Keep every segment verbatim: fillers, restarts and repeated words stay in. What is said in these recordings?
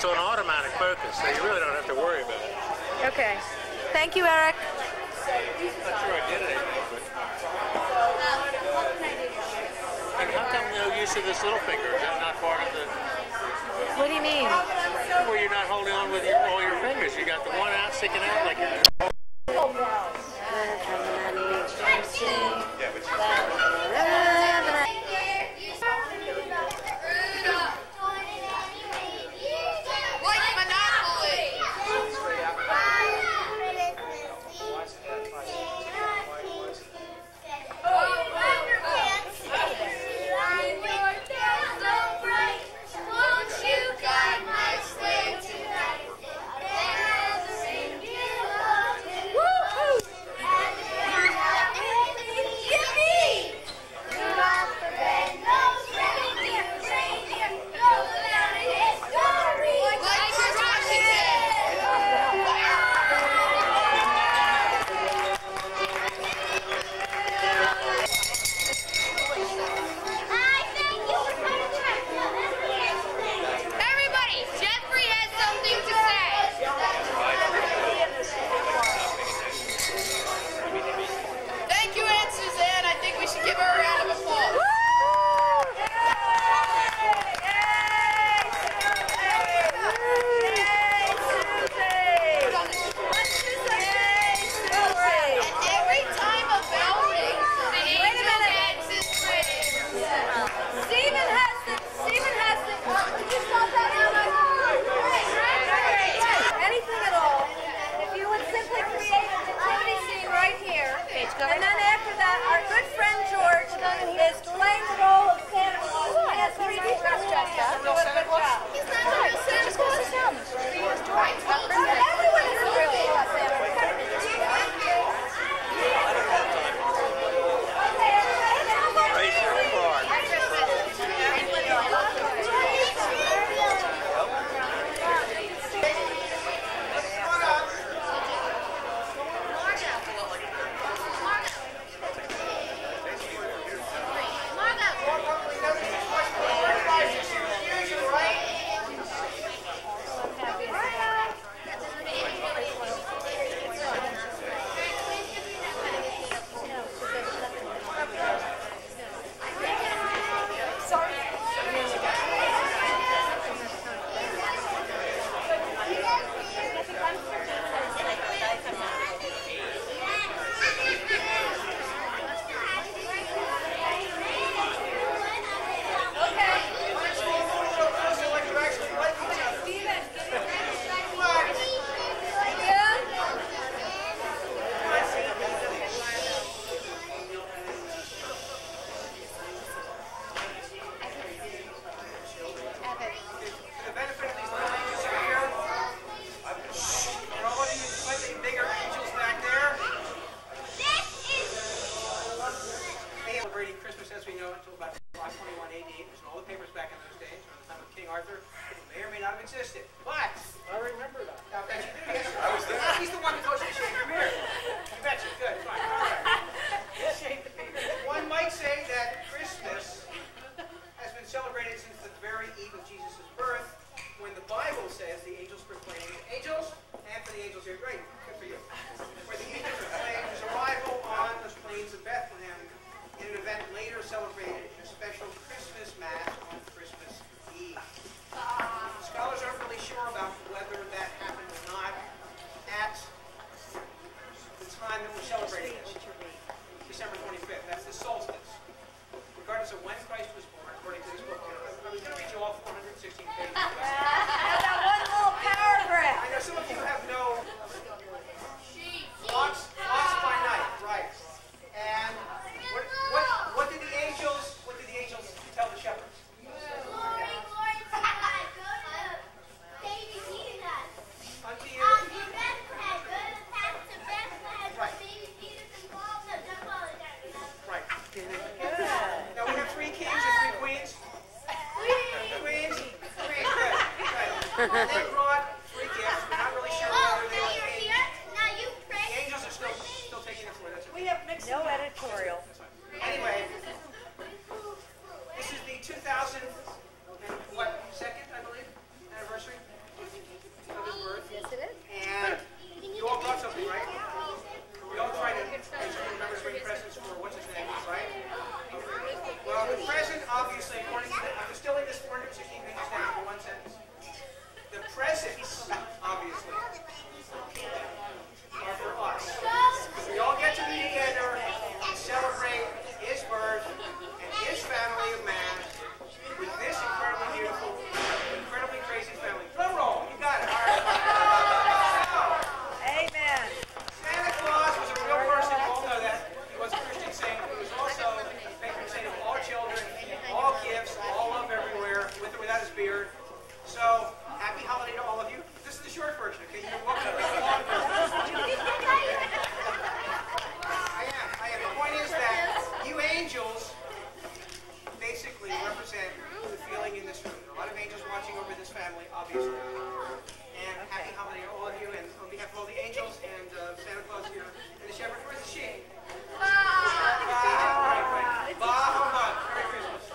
to an automatic focus, so you really don't have to worry about it. Okay. Thank you, Eric. I'm not sure I did anything, but... And how come no use of this little finger? Is that not part of the... What do you mean? Where you're not holding on with your, all your fingers. You got the one out sticking out like you're... And then after that, our good friend George is playing the role of Santa Claus. He has three D dress dressed up. Do a good job. He's not doing Santa Claus is him. Everyone is really Santa They brought three gifts. We're not really sure Oh, whether they now were you're paid. here. Now you pray. The angels are still still taking it for that's okay. We have mixed no editorial. Anyway, this is the two thousand and what second, I believe, anniversary. beard. So, happy holiday to all of you. This is the short version, okay? You walk with the long version. I am, I am. The point is that you angels basically represent the feeling in this room. There are a lot of angels watching over this family, obviously. And happy holiday to all of you, and on behalf of all the angels and uh, Santa Claus here and the shepherd, where's the sheep? Bah! Bah! Bah humbug. Merry Christmas.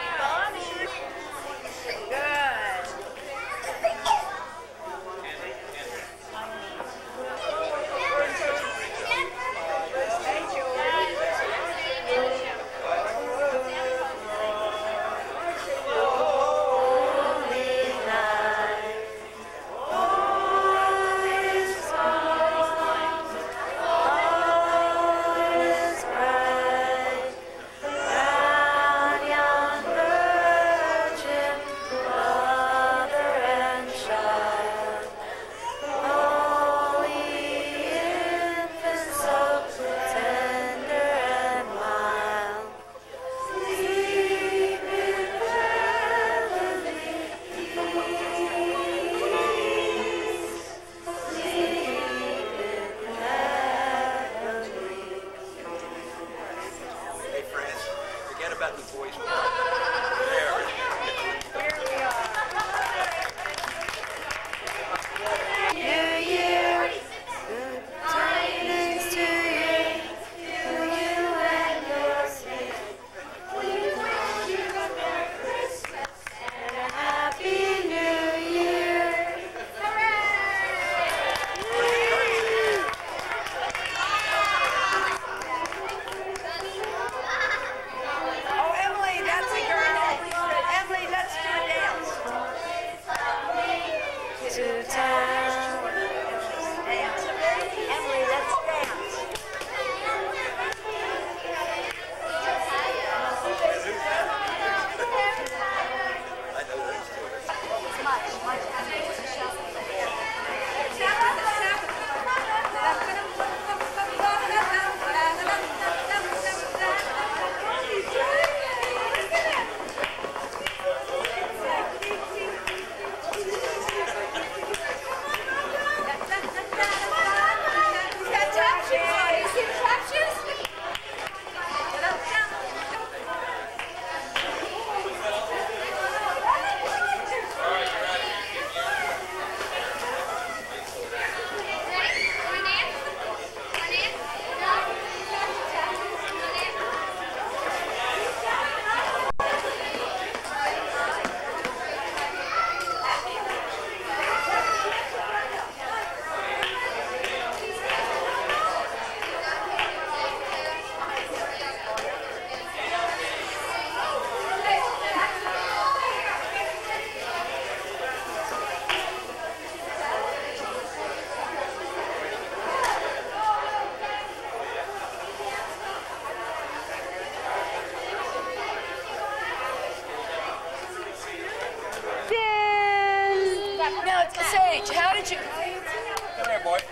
Sage, how did you... Come here, boy.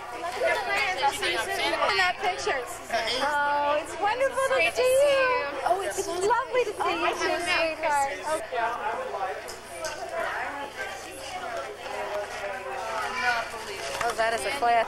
Not pictures. Oh, it's wonderful to see you. Oh, it's lovely to see you too, sweetheart. Oh, that is a class.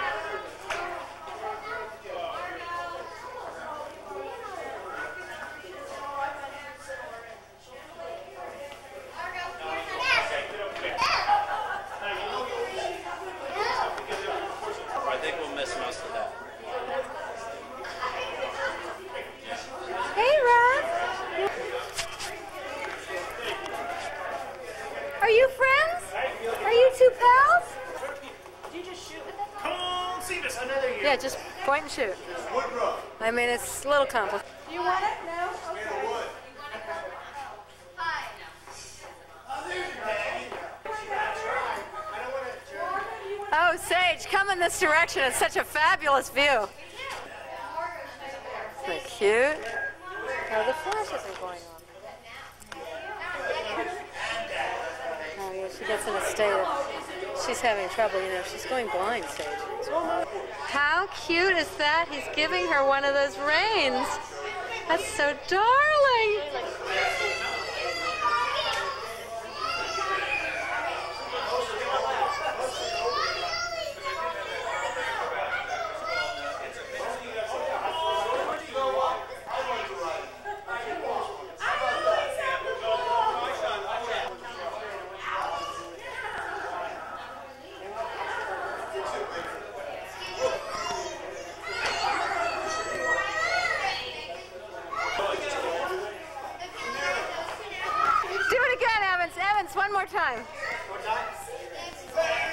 Yeah, just point and shoot. I mean, it's a little complicated. Do you want it? No? Okay. Oh, Sage, come in this direction. It's such a fabulous view. Isn't it cute? Oh, the flash isn't going on. Oh, yeah, she gets in a state of... She's having trouble, you know. She's going blind, Sage. How cute is that? He's giving her one of those reins. That's so darling. dance one more time. One time.